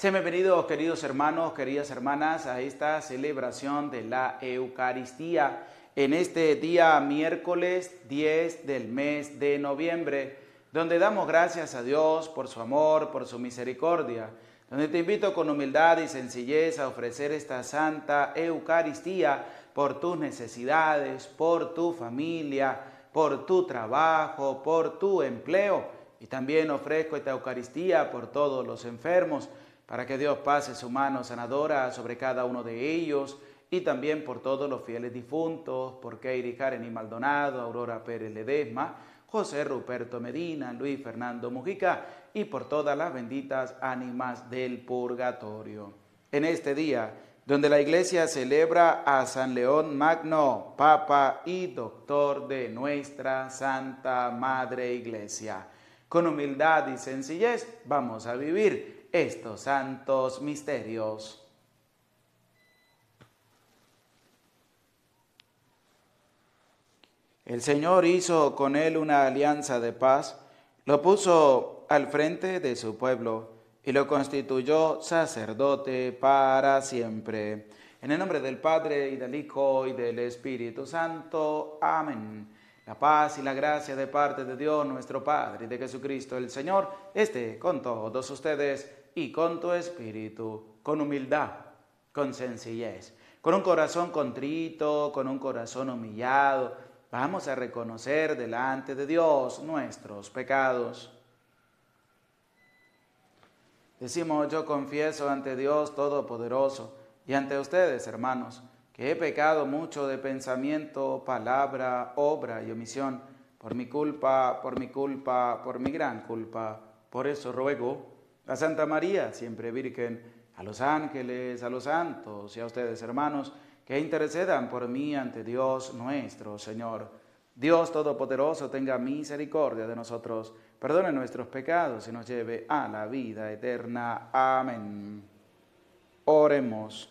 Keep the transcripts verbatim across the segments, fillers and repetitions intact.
Sean bienvenidos, queridos hermanos, queridas hermanas, a esta celebración de la Eucaristía en este día miércoles diez del mes de noviembre, donde damos gracias a Dios por su amor, por su misericordia, donde te invito con humildad y sencillez a ofrecer esta Santa Eucaristía por tus necesidades, por tu familia, por tu trabajo, por tu empleo. Y también ofrezco esta Eucaristía por todos los enfermos, para que Dios pase su mano sanadora sobre cada uno de ellos, y también por todos los fieles difuntos, por Keiri Karen y Maldonado, Aurora Pérez Ledesma, José Ruperto Medina, Luis Fernando Mujica, y por todas las benditas ánimas del purgatorio. En este día, donde la Iglesia celebra a San León Magno, Papa y Doctor de nuestra Santa Madre Iglesia, con humildad y sencillez vamos a vivir estos santos misterios. El Señor hizo con él una alianza de paz, lo puso al frente de su pueblo y lo constituyó sacerdote para siempre. En el nombre del Padre, y del Hijo, y del Espíritu Santo. Amén. La paz y la gracia de parte de Dios nuestro Padre y de Jesucristo el Señor esté con todos ustedes y con tu espíritu, con humildad, con sencillez, con un corazón contrito, con un corazón humillado. Vamos a reconocer delante de Dios nuestros pecados. Decimos: yo confieso ante Dios Todopoderoso y ante ustedes, hermanos, que he pecado mucho de pensamiento, palabra, obra y omisión, por mi culpa, por mi culpa, por mi gran culpa. Por eso ruego a Santa María, siempre Virgen, a los ángeles, a los santos y a ustedes, hermanos, que intercedan por mí ante Dios nuestro Señor. Dios Todopoderoso tenga misericordia de nosotros, perdone nuestros pecados y nos lleve a la vida eterna. Amén. Oremos.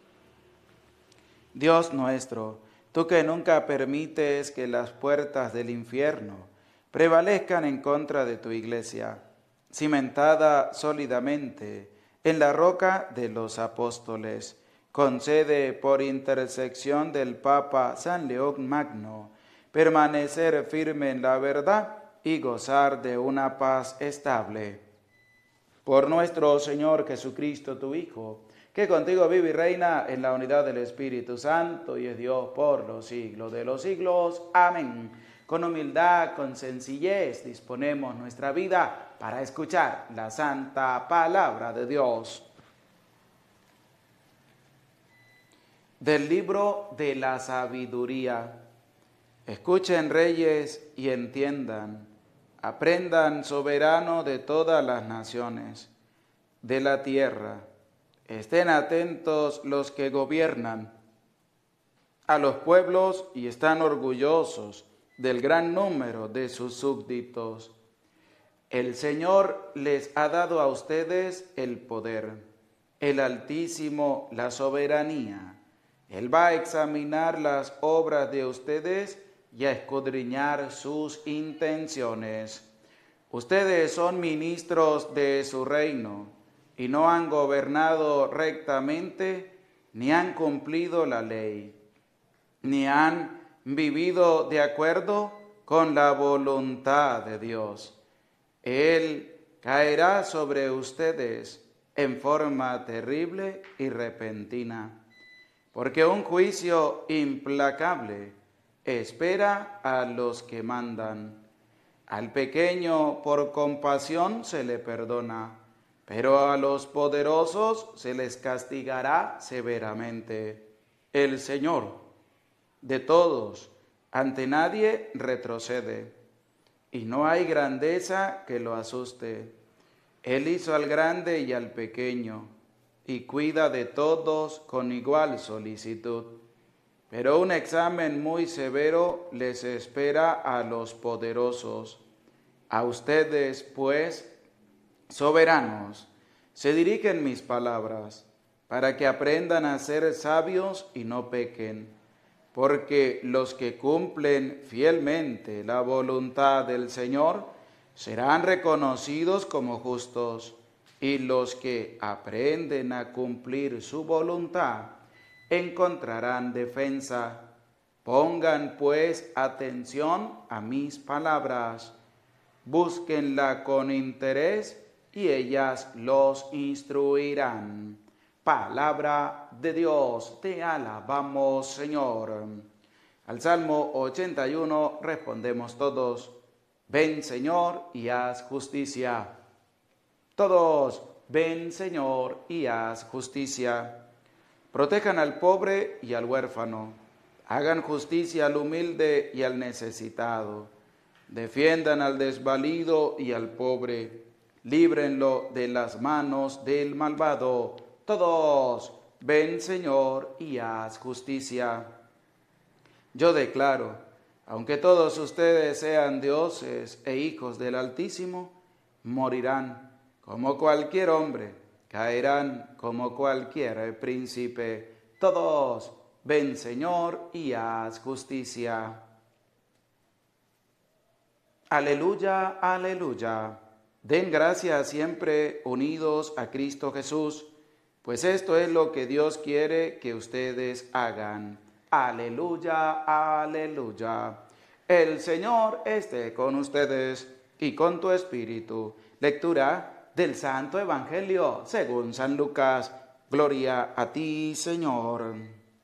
Dios nuestro, tú que nunca permites que las puertas del infierno prevalezcan en contra de tu iglesia, cimentada sólidamente en la roca de los apóstoles, concede por intersección del Papa San León Magno permanecer firme en la verdad y gozar de una paz estable. Por nuestro Señor Jesucristo, tu Hijo, que contigo vive y reina en la unidad del Espíritu Santo y es Dios por los siglos de los siglos. Amén. Con humildad, con sencillez, disponemos nuestra vida para escuchar la santa palabra de Dios. Del libro de la sabiduría. Escuchen, reyes, y entiendan. Aprendan, soberano de todas las naciones de la tierra. Estén atentos los que gobiernan a los pueblos y están orgullosos del gran número de sus súbditos. El Señor les ha dado a ustedes el poder, el Altísimo la soberanía. Él va a examinar las obras de ustedes y a escudriñar sus intenciones. Ustedes son ministros de su reino y no han gobernado rectamente, ni han cumplido la ley, ni han vivido de acuerdo con la voluntad de Dios. Él caerá sobre ustedes en forma terrible y repentina, porque un juicio implacable espera a los que mandan. Al pequeño por compasión se le perdona, pero a los poderosos se les castigará severamente. El Señor de todos, ante nadie retrocede, y no hay grandeza que lo asuste. Él hizo al grande y al pequeño, y cuida de todos con igual solicitud. Pero un examen muy severo les espera a los poderosos. A ustedes, pues, soberanos, se dirigen mis palabras, para que aprendan a ser sabios y no pequen, porque los que cumplen fielmente la voluntad del Señor serán reconocidos como justos, y los que aprenden a cumplir su voluntad encontrarán defensa. Pongan pues atención a mis palabras, búsquenla con interés y ellas los instruirán. Palabra de Dios, te alabamos, Señor. Al Salmo ochenta y uno respondemos todos: ven, Señor, y haz justicia. Todos, ven, Señor, y haz justicia. Protejan al pobre y al huérfano. Hagan justicia al humilde y al necesitado. Defiendan al desvalido y al pobre. Líbrenlo de las manos del malvado. Todos, ven, Señor, y haz justicia. Yo declaro, aunque todos ustedes sean dioses e hijos del Altísimo, morirán como cualquier hombre, caerán como cualquier príncipe. Todos, ven, Señor, y haz justicia. Aleluya, aleluya. Den gracias siempre unidos a Cristo Jesús, pues esto es lo que Dios quiere que ustedes hagan. Aleluya, aleluya. El Señor esté con ustedes y con tu espíritu. Lectura del Santo Evangelio según San Lucas. Gloria a ti, Señor.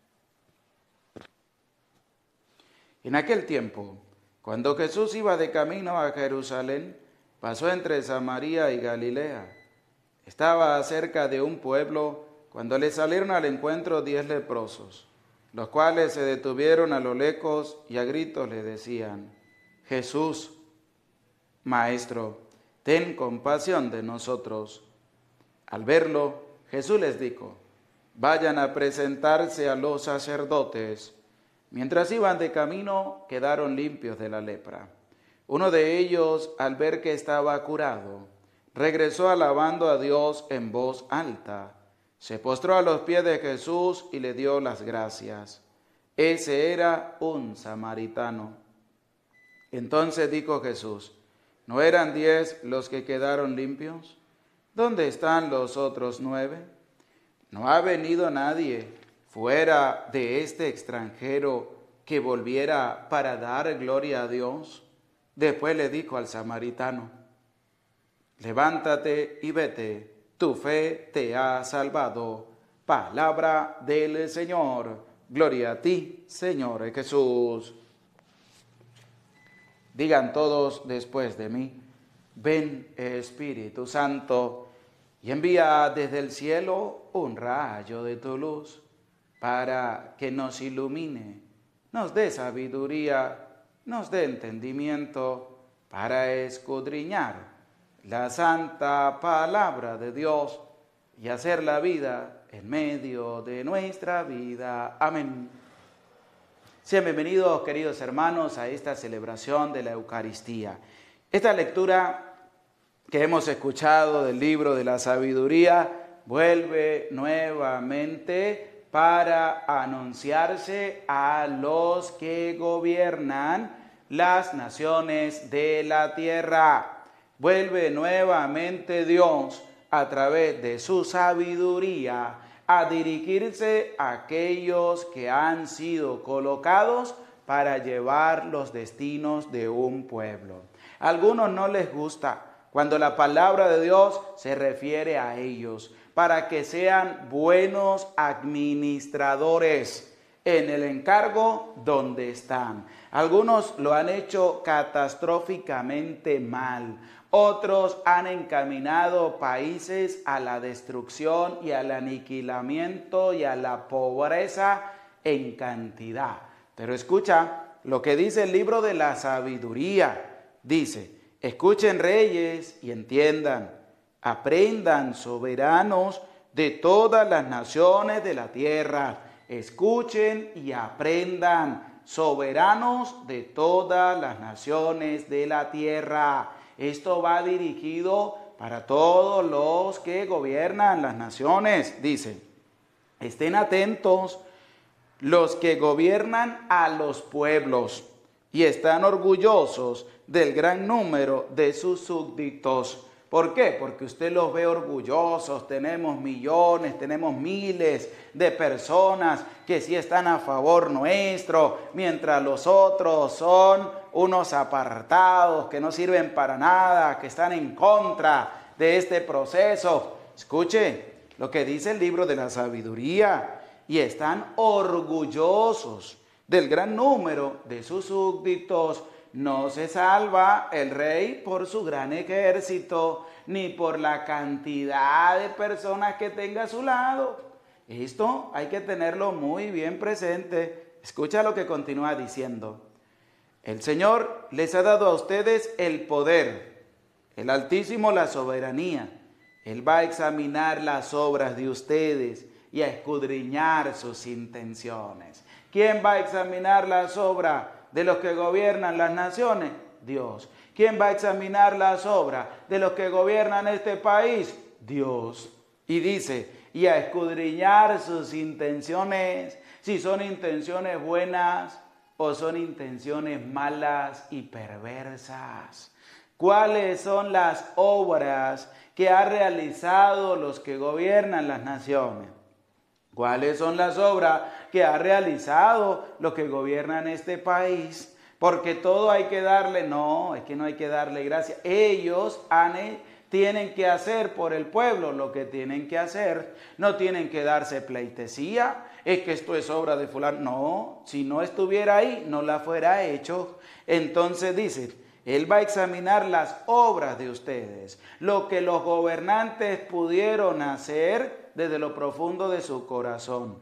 En aquel tiempo, cuando Jesús iba de camino a Jerusalén, pasó entre Samaria y Galilea. Estaba cerca de un pueblo cuando le salieron al encuentro diez leprosos, los cuales se detuvieron a lo lejos y a gritos le decían: Jesús, Maestro, ten compasión de nosotros. Al verlo, Jesús les dijo: vayan a presentarse a los sacerdotes. Mientras iban de camino, quedaron limpios de la lepra. Uno de ellos, al ver que estaba curado, regresó alabando a Dios en voz alta. Se postró a los pies de Jesús y le dio las gracias. Ese era un samaritano. Entonces dijo Jesús: ¿no eran diez los que quedaron limpios? ¿Dónde están los otros nueve? ¿No ha venido nadie fuera de este extranjero que volviera para dar gloria a Dios? Después le dijo al samaritano: levántate y vete, tu fe te ha salvado. Palabra del Señor. Gloria a ti, Señor Jesús. Digan todos después de mí: ven, Espíritu Santo, y envía desde el cielo un rayo de tu luz, para que nos ilumine, nos dé sabiduría, nos dé entendimiento, para escudriñar la santa palabra de Dios y hacer la vida en medio de nuestra vida. Amén. Sean bienvenidos, queridos hermanos, a esta celebración de la Eucaristía. Esta lectura que hemos escuchado del libro de la sabiduría vuelve nuevamente para anunciarse a los que gobiernan las naciones de la tierra. Vuelve nuevamente Dios, a través de su sabiduría, a dirigirse a aquellos que han sido colocados para llevar los destinos de un pueblo. A algunos no les gusta cuando la palabra de Dios se refiere a ellos, para que sean buenos administradores en el encargo donde están. Algunos lo han hecho catastróficamente mal. Otros han encaminado países a la destrucción y al aniquilamiento y a la pobreza en cantidad. Pero escucha lo que dice el libro de la sabiduría. Dice: escuchen, reyes, y entiendan. Aprendan, soberanos de todas las naciones de la tierra. Escuchen y aprendan, soberanos de todas las naciones de la tierra. Esto va dirigido para todos los que gobiernan las naciones. Dice: estén atentos los que gobiernan a los pueblos y están orgullosos del gran número de sus súbditos. ¿Por qué? Porque usted los ve orgullosos, tenemos millones, tenemos miles de personas que sí están a favor nuestro, mientras los otros son unos apartados que no sirven para nada, que están en contra de este proceso. Escuche lo que dice el libro de la sabiduría, y están orgullosos del gran número de sus súbditos. No se salva el rey por su gran ejército, ni por la cantidad de personas que tenga a su lado. Esto hay que tenerlo muy bien presente. Escucha lo que continúa diciendo. El Señor les ha dado a ustedes el poder, el Altísimo la soberanía. Él va a examinar las obras de ustedes y a escudriñar sus intenciones. ¿Quién va a examinar las obras de los que gobiernan las naciones? Dios. ¿Quién va a examinar las obras de los que gobiernan este país? Dios. Y dice, y a escudriñar sus intenciones, si son intenciones buenas o son intenciones malas y perversas. ¿Cuáles son las obras que ha realizado los que gobiernan las naciones? ¿Cuáles son las obras que ha realizado los que gobiernan este país? Porque todo hay que darle, no, es que no hay que darle gracias. Ellos han, tienen que hacer por el pueblo lo que tienen que hacer. No tienen que darse pleitesía, es que esto es obra de fulano. No, si no estuviera ahí, no la fuera hecho. Entonces dice, Él va a examinar las obras de ustedes, lo que los gobernantes pudieron hacer desde lo profundo de su corazón,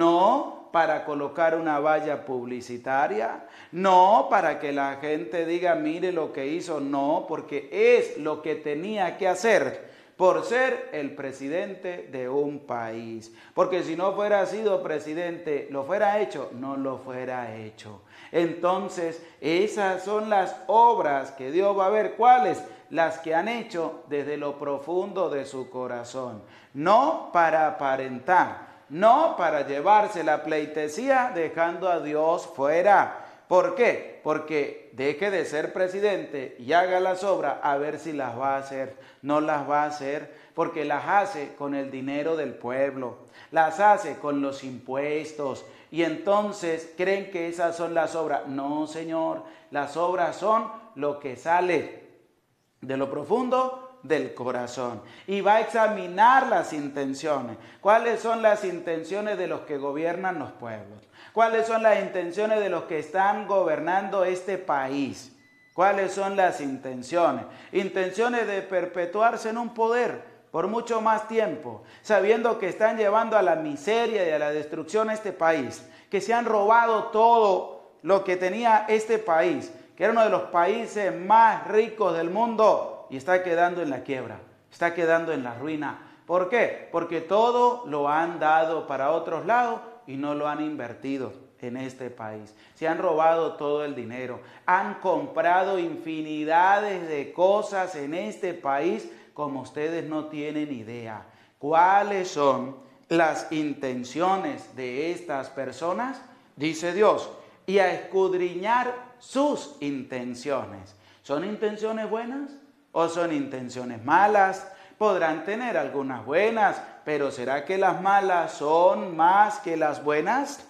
no para colocar una valla publicitaria, no para que la gente diga mire lo que hizo, no, porque es lo que tenía que hacer por ser el presidente de un país, porque si no fuera sido presidente, lo fuera hecho, no lo fuera hecho. Entonces, esas son las obras que Dios va a ver. ¿Cuáles? Las que han hecho desde lo profundo de su corazón. No para aparentar, no para llevarse la pleitesía dejando a Dios fuera. ¿Por qué? Porque deje de ser presidente y haga las obras a ver si las va a hacer. No las va a hacer porque las hace con el dinero del pueblo, las hace con los impuestos. Y entonces creen que esas son las obras. No, Señor, las obras son lo que sale de lo profundo del corazón. Y va a examinar las intenciones. ¿Cuáles son las intenciones de los que gobiernan los pueblos? ¿Cuáles son las intenciones de los que están gobernando este país? ¿Cuáles son las intenciones? Intenciones de perpetuarse en un poder por mucho más tiempo, sabiendo que están llevando a la miseria y a la destrucción a este país, que se han robado todo lo que tenía este país, que era uno de los países más ricos del mundo y está quedando en la quiebra, está quedando en la ruina. ¿Por qué? Porque todo lo han dado para otros lados y no lo han invertido en este país. Se han robado todo el dinero, han comprado infinidades de cosas en este país como ustedes no tienen idea. ¿Cuáles son las intenciones de estas personas? Dice Dios, y a escudriñar sus intenciones. ¿Son intenciones buenas o son intenciones malas? Podrán tener algunas buenas, pero ¿será que las malas son más que las buenas?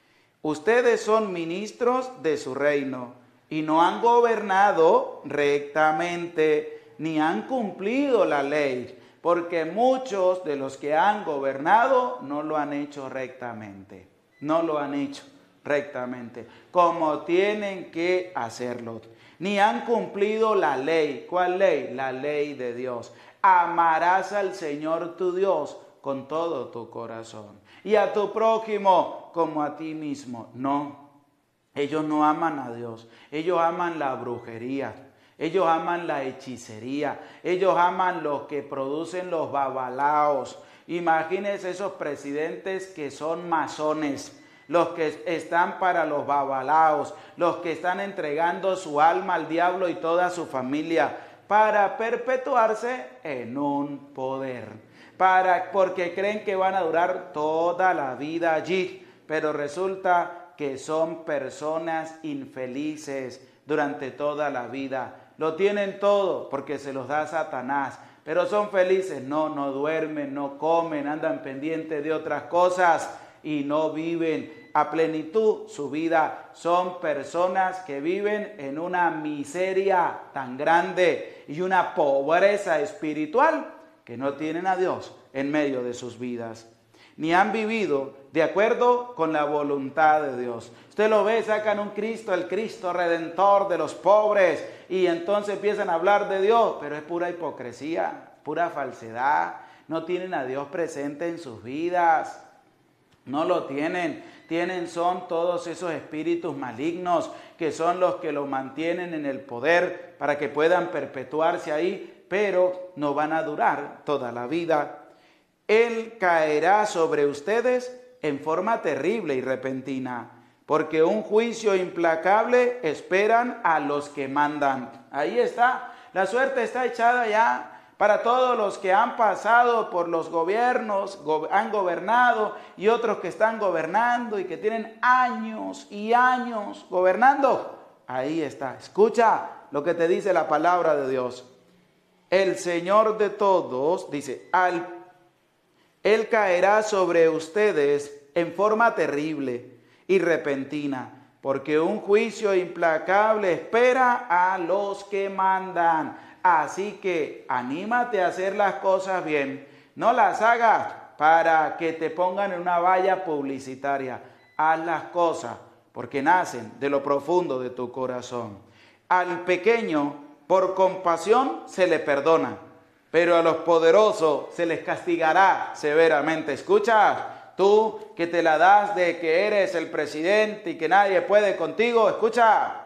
Ustedes son ministros de su reino y no han gobernado rectamente ni han cumplido la ley, porque muchos de los que han gobernado no lo han hecho rectamente, no lo han hecho rectamente, como tienen que hacerlo, ni han cumplido la ley. ¿Cuál ley? La ley de Dios. Amarás al Señor tu Dios con todo tu corazón y a tu prójimo como a ti mismo. No, ellos no aman a Dios, ellos aman la brujería. Ellos aman la hechicería, ellos aman los que producen los babalaos. Imagínense esos presidentes que son masones, los que están para los babalaos, los que están entregando su alma al diablo y toda su familia para perpetuarse en un poder, para, porque creen que van a durar toda la vida allí, pero resulta que son personas infelices durante toda la vida. lo tienen todo porque se los da Satanás. Pero son felices, no, no duermen, no comen, andan pendientes de otras cosas y no viven a plenitud su vida. Son personas que viven en una miseria tan grande y una pobreza espiritual que no tienen a Dios en medio de sus vidas, ni han vivido de acuerdo con la voluntad de Dios. Usted lo ve, sacan un Cristo, el Cristo redentor de los pobres, y entonces empiezan a hablar de Dios, pero es pura hipocresía, pura falsedad. No tienen a Dios presente en sus vidas, no lo tienen. Tienen son todos esos espíritus malignos que son los que lo mantienen en el poder para que puedan perpetuarse ahí, pero no van a durar toda la vida. Él caerá sobre ustedes en forma terrible y repentina, porque un juicio implacable esperan a los que mandan. Ahí está, la suerte está echada ya para todos los que han pasado por los gobiernos, go- han gobernado, y otros que están gobernando y que tienen años y años gobernando. Ahí está, escucha lo que te dice la palabra de Dios. El Señor de todos, dice, al Él caerá sobre ustedes en forma terrible y repentina, porque un juicio implacable espera a los que mandan. Así que anímate a hacer las cosas bien. No las hagas para que te pongan en una valla publicitaria. Haz las cosas porque nacen de lo profundo de tu corazón. Al pequeño, por compasión, se le perdona, pero a los poderosos se les castigará severamente. Escucha, tú que te la das de que eres el presidente y que nadie puede contigo, escucha,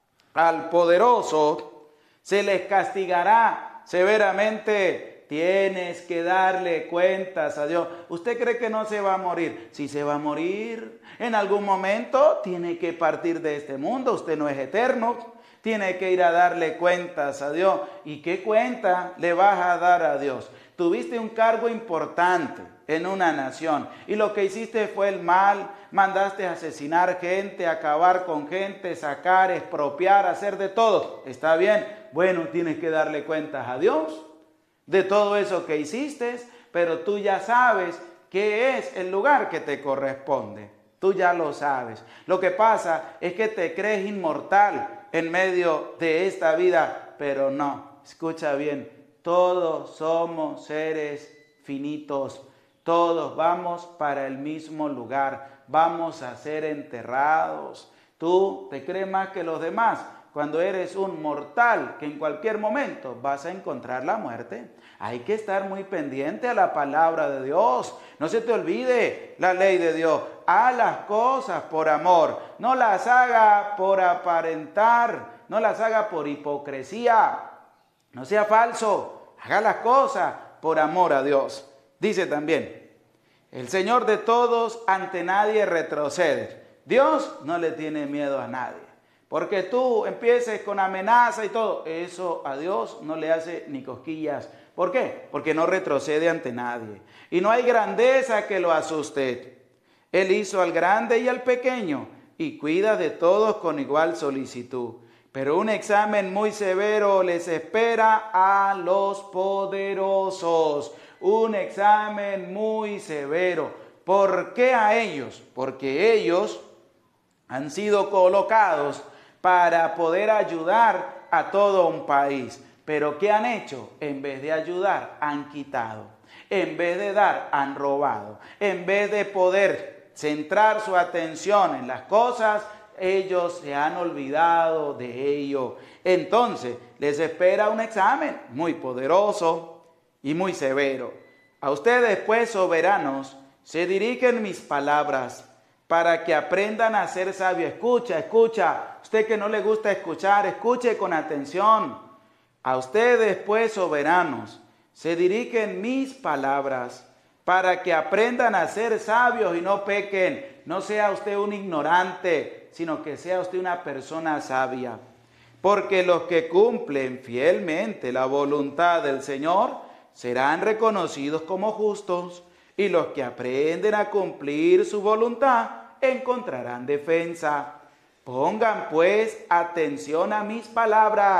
al poderoso se les castigará severamente. Tienes que darle cuentas a Dios. ¿Usted cree que no se va a morir? Si se va a morir, en algún momento tiene que partir de este mundo. Usted no es eterno. Tiene que ir a darle cuentas a Dios. ¿Y qué cuenta le vas a dar a Dios? Tuviste un cargo importante en una nación y lo que hiciste fue el mal. Mandaste a asesinar gente, acabar con gente, sacar, expropiar, hacer de todo. ¿Está bien? Bueno, tienes que darle cuentas a Dios de todo eso que hiciste, pero tú ya sabes qué es el lugar que te corresponde. Tú ya lo sabes. Lo que pasa es que te crees inmortal en medio de esta vida, pero no. Escucha bien, todos somos seres finitos. Todos vamos para el mismo lugar. Vamos a ser enterrados. Tú te crees más que los demás cuando eres un mortal que en cualquier momento vas a encontrar la muerte. Hay que estar muy pendiente a la palabra de Dios. No se te olvide la ley de Dios. Haz las cosas por amor. No las haga por aparentar. No las haga por hipocresía. No sea falso. Haga las cosas por amor a Dios. Dice también, el Señor de todos ante nadie retrocede. Dios no le tiene miedo a nadie. Porque tú empieces con amenaza y todo, eso a Dios no le hace ni cosquillas. ¿Por qué? Porque no retrocede ante nadie. Y no hay grandeza que lo asuste. Él hizo al grande y al pequeño y cuida de todos con igual solicitud. Pero un examen muy severo les espera a los poderosos. Un examen muy severo. ¿Por qué a ellos? Porque ellos han sido colocados para poder ayudar a todo un país. Pero ¿qué han hecho? En vez de ayudar, han quitado. En vez de dar, han robado. En vez de poder centrar su atención en las cosas, ellos se han olvidado de ello. Entonces, les espera un examen muy poderoso y muy severo. A ustedes, pues, soberanos, se dirigen mis palabras para que aprendan a ser sabios. Escucha, escucha. Usted que no le gusta escuchar, escuche con atención. A ustedes, pues, soberanos, se dirigen mis palabras para que aprendan a ser sabios y no pequen. No sea usted un ignorante, sino que sea usted una persona sabia. Porque los que cumplen fielmente la voluntad del Señor serán reconocidos como justos, y los que aprenden a cumplir su voluntad encontrarán defensa. Pongan pues atención a mis palabras,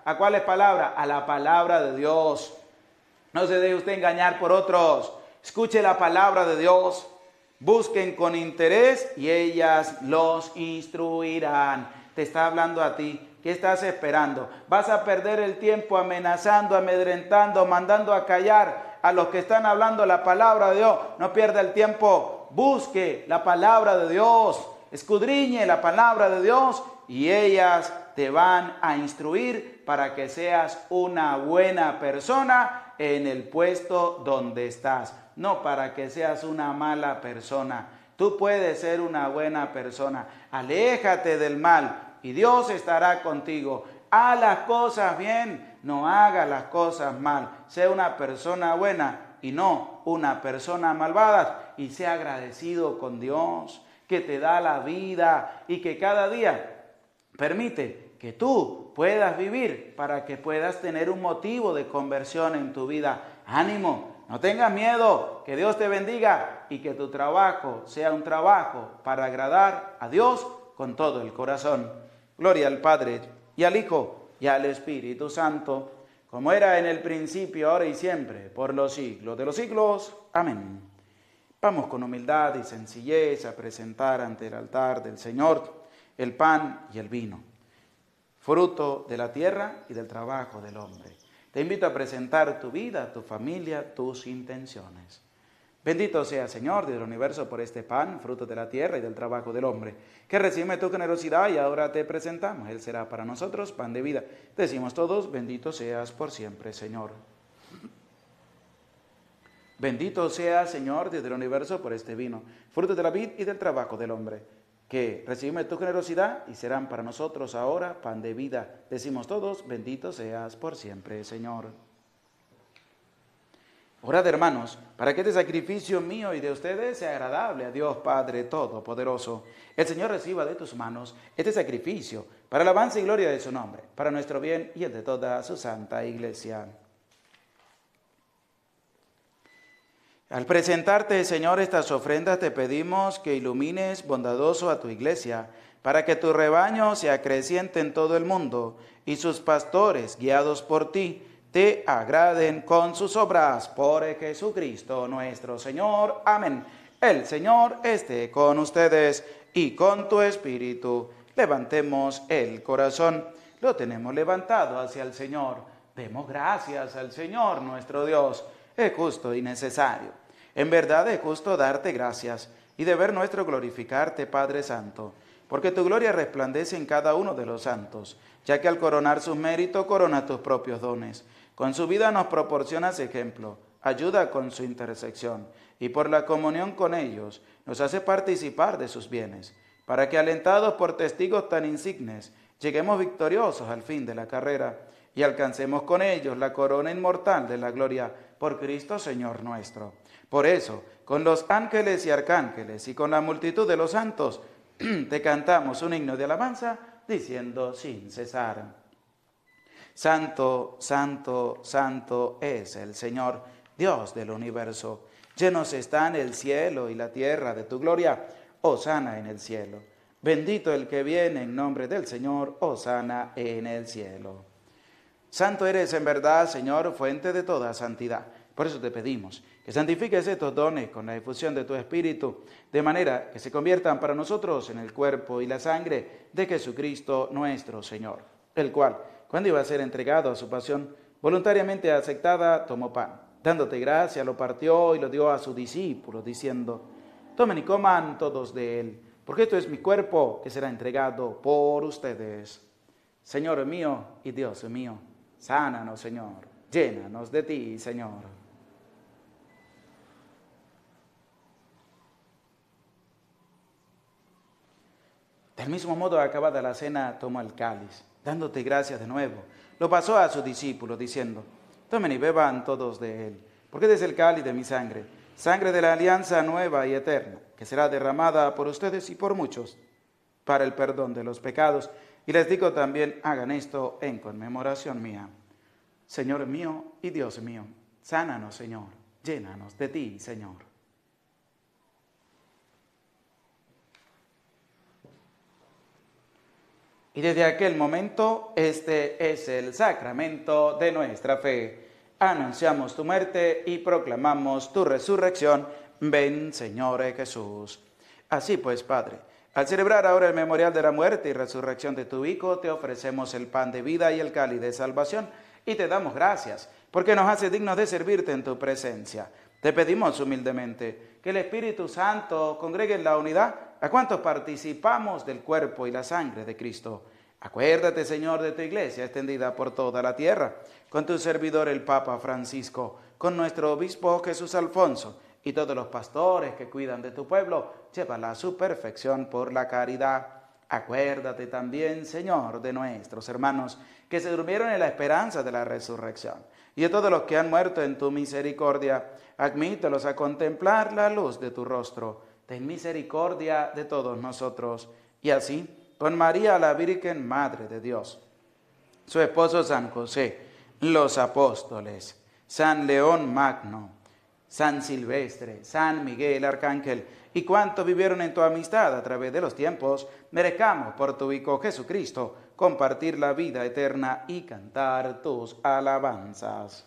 ¿A cuáles palabras? A la palabra de Dios. No se deje usted engañar por otros. Escuche la palabra de Dios. Busquen con interés y ellas los instruirán. Te está hablando a ti. ¿Qué estás esperando? ¿Vas a perder el tiempo amenazando, amedrentando, mandando a callar a los que están hablando la palabra de Dios? No pierda el tiempo. Busque la palabra de Dios. Escudriñe la palabra de Dios y ellas te van a instruir para que seas una buena persona en el puesto donde estás. No para que seas una mala persona. Tú puedes ser una buena persona. Aléjate del mal y Dios estará contigo. Haz las cosas bien, no hagas las cosas mal. Sea una persona buena y no una persona malvada. Y sea agradecido con Dios, que te da la vida y que cada día permite que tú puedas vivir para que puedas tener un motivo de conversión en tu vida. Ánimo, no tengas miedo, que Dios te bendiga y que tu trabajo sea un trabajo para agradar a Dios con todo el corazón. Gloria al Padre y al Hijo y al Espíritu Santo, como era en el principio, ahora y siempre, por los siglos de los siglos. Amén. Vamos con humildad y sencillez a presentar ante el altar del Señor el pan y el vino, fruto de la tierra y del trabajo del hombre. Te invito a presentar tu vida, tu familia, tus intenciones. Bendito sea, Señor, Dios del universo, por este pan, fruto de la tierra y del trabajo del hombre, que recibe tu generosidad y ahora te presentamos. Él será para nosotros pan de vida. Decimos todos, bendito seas por siempre, Señor. Bendito sea, Señor, Dios del universo, por este vino, fruto de la vid y del trabajo del hombre, que recibe tu generosidad y serán para nosotros ahora pan de vida. Decimos todos, bendito seas por siempre, Señor. Orad, hermanos, para que este sacrificio mío y de ustedes sea agradable a Dios Padre Todopoderoso. El Señor reciba de tus manos este sacrificio para el avance y gloria de su nombre, para nuestro bien y el de toda su santa Iglesia. Al presentarte, Señor, estas ofrendas, te pedimos que ilumines bondadoso a tu iglesia, para que tu rebaño se acreciente en todo el mundo y sus pastores, guiados por ti, te agraden con sus obras. Por Jesucristo nuestro Señor. Amén. El Señor esté con ustedes y con tu espíritu. Levantemos el corazón. Lo tenemos levantado hacia el Señor. Demos gracias al Señor nuestro Dios. Es justo y necesario. En verdad es justo darte gracias y deber nuestro glorificarte, Padre Santo, porque tu gloria resplandece en cada uno de los santos, ya que al coronar sus méritos corona tus propios dones. Con su vida nos proporcionas ejemplo, ayuda con su intersección y por la comunión con ellos nos hace participar de sus bienes, para que alentados por testigos tan insignes lleguemos victoriosos al fin de la carrera y alcancemos con ellos la corona inmortal de la gloria por Cristo Señor nuestro. Por eso, con los ángeles y arcángeles y con la multitud de los santos, te cantamos un himno de alabanza diciendo sin cesar: Santo, santo, santo es el Señor, Dios del universo. Llenos están el cielo y la tierra de tu gloria. Hosana en el cielo. Bendito el que viene en nombre del Señor. Hosana en el cielo. Santo eres en verdad, Señor, fuente de toda santidad. Por eso te pedimos que santifiques estos dones con la difusión de tu Espíritu, de manera que se conviertan para nosotros en el cuerpo y la sangre de Jesucristo nuestro Señor, el cual, cuando iba a ser entregado a su pasión, voluntariamente aceptada, tomó pan. Dándote gracia, lo partió y lo dio a sus discípulos, diciendo: tomen y coman todos de él, porque esto es mi cuerpo que será entregado por ustedes. Señor mío y Dios mío, sánanos, Señor, llénanos de ti, Señor. Del mismo modo, acabada la cena, tomó el cáliz, dándote gracias de nuevo. Lo pasó a sus discípulos, diciendo: tomen y beban todos de él, porque este es el cáliz de mi sangre, sangre de la alianza nueva y eterna, que será derramada por ustedes y por muchos, para el perdón de los pecados. Y les digo también, hagan esto en conmemoración mía. Señor mío y Dios mío, sánanos, Señor, llénanos de ti, Señor. Y desde aquel momento, este es el sacramento de nuestra fe. Anunciamos tu muerte y proclamamos tu resurrección. Ven, Señor Jesús. Así pues, Padre, al celebrar ahora el memorial de la muerte y resurrección de tu Hijo, te ofrecemos el pan de vida y el cáliz de salvación, y te damos gracias, porque nos hace dignos de servirte en tu presencia. Te pedimos humildemente que el Espíritu Santo congregue en la unidad a cuantos participamos del cuerpo y la sangre de Cristo. Acuérdate, Señor, de tu iglesia extendida por toda la tierra, con tu servidor el Papa Francisco, con nuestro obispo Jesús Alfonso, y todos los pastores que cuidan de tu pueblo, llévala a su perfección por la caridad. Acuérdate también, Señor, de nuestros hermanos que se durmieron en la esperanza de la resurrección, y de todos los que han muerto en tu misericordia. Admítelos a contemplar la luz de tu rostro. Ten misericordia de todos nosotros. Y así, con María la Virgen Madre de Dios, su esposo San José, los apóstoles, San León Magno, San Silvestre, San Miguel Arcángel, y cuantos vivieron en tu amistad a través de los tiempos, merezcamos por tu Hijo Jesucristo compartir la vida eterna y cantar tus alabanzas.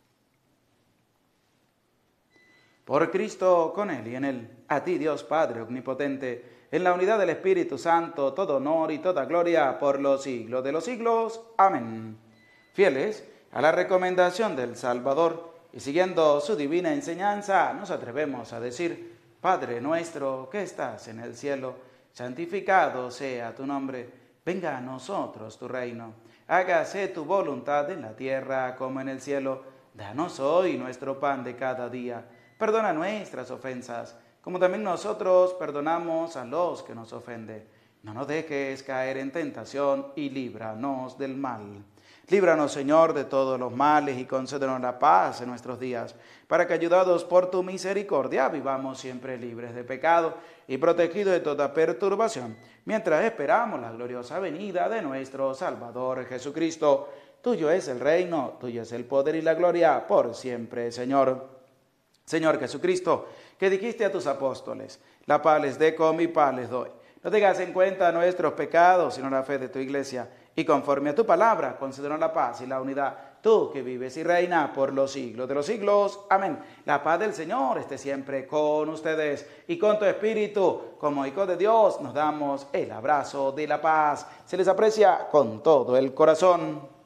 Por Cristo, con Él y en Él, a ti Dios Padre Omnipotente, en la unidad del Espíritu Santo, todo honor y toda gloria por los siglos de los siglos. Amén. Fieles a la recomendación del Salvador y siguiendo su divina enseñanza, nos atrevemos a decir: Padre nuestro que estás en el cielo, santificado sea tu nombre. Venga a nosotros tu reino. Hágase tu voluntad en la tierra como en el cielo. Danos hoy nuestro pan de cada día. Perdona nuestras ofensas, como también nosotros perdonamos a los que nos ofenden. No nos dejes caer en tentación y líbranos del mal. Líbranos, Señor, de todos los males y concédenos la paz en nuestros días, para que, ayudados por tu misericordia, vivamos siempre libres de pecado y protegidos de toda perturbación, mientras esperamos la gloriosa venida de nuestro Salvador Jesucristo. Tuyo es el reino, tuyo es el poder y la gloria por siempre, Señor. Señor Jesucristo, que dijiste a tus apóstoles: la paz les dejo, mi paz les doy. No tengas en cuenta nuestros pecados, sino la fe de tu iglesia, y conforme a tu palabra, concédenos la paz y la unidad, tú que vives y reinas por los siglos de los siglos. Amén. La paz del Señor esté siempre con ustedes y con tu espíritu. Como hijos de Dios, nos damos el abrazo de la paz. Se les aprecia con todo el corazón.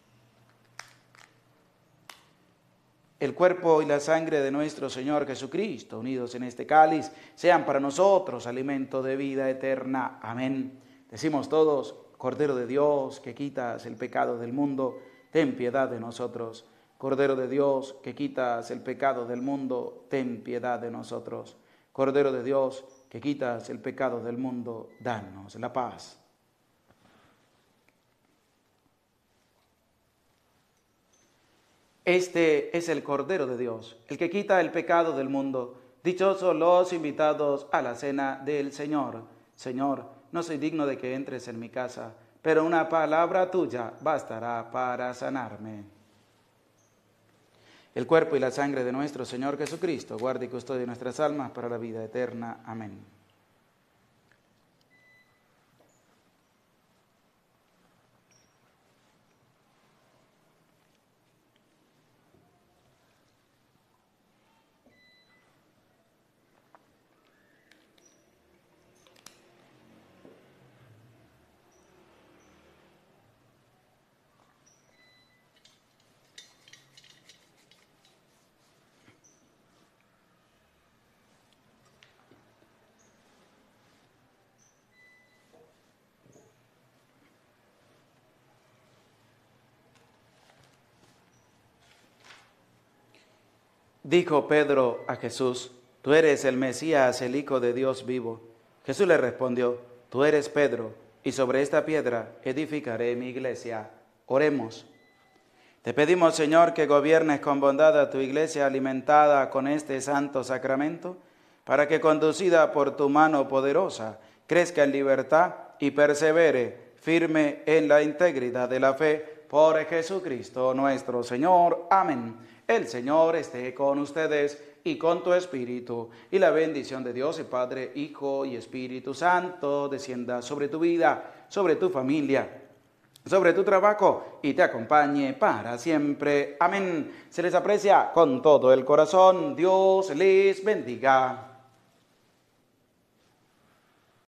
El cuerpo y la sangre de nuestro Señor Jesucristo, unidos en este cáliz, sean para nosotros alimento de vida eterna. Amén. Decimos todos: Cordero de Dios, que quitas el pecado del mundo, ten piedad de nosotros. Cordero de Dios, que quitas el pecado del mundo, ten piedad de nosotros. Cordero de Dios, que quitas el pecado del mundo, danos la paz. Este es el Cordero de Dios, el que quita el pecado del mundo. Dichosos los invitados a la cena del Señor. Señor, no soy digno de que entres en mi casa, pero una palabra tuya bastará para sanarme. El cuerpo y la sangre de nuestro Señor Jesucristo guarde y custodie nuestras almas para la vida eterna. Amén. Dijo Pedro a Jesús: tú eres el Mesías, el Hijo de Dios vivo. Jesús le respondió: tú eres Pedro, y sobre esta piedra edificaré mi iglesia. Oremos. Te pedimos, Señor, que gobiernes con bondad a tu iglesia alimentada con este santo sacramento, para que, conducida por tu mano poderosa, crezca en libertad y persevere firme en la integridad de la fe. Por Jesucristo nuestro Señor. Amén. El Señor esté con ustedes y con tu espíritu. Y la bendición de Dios, el Padre, Hijo y Espíritu Santo, descienda sobre tu vida, sobre tu familia, sobre tu trabajo y te acompañe para siempre. Amén. Se les aprecia con todo el corazón. Dios les bendiga.